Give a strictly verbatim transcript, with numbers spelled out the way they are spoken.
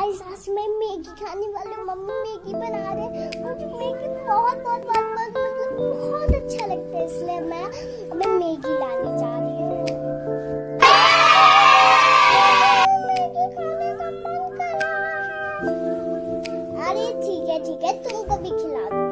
Guys आज मैं Maggi खाने वाली हूँ। मम्मी मैगी बना रहे हैं। मुझे मैगी बहुत बहुत बहुत बहुत मतलब बहुत अच्छा लगता है, इसलिए मैं मैं मैगी लाने जा रही हूँ। मैगी खाने का मन कर रहा है। अरे ठीक है ठीक है, तुमको भी खिला दूँ।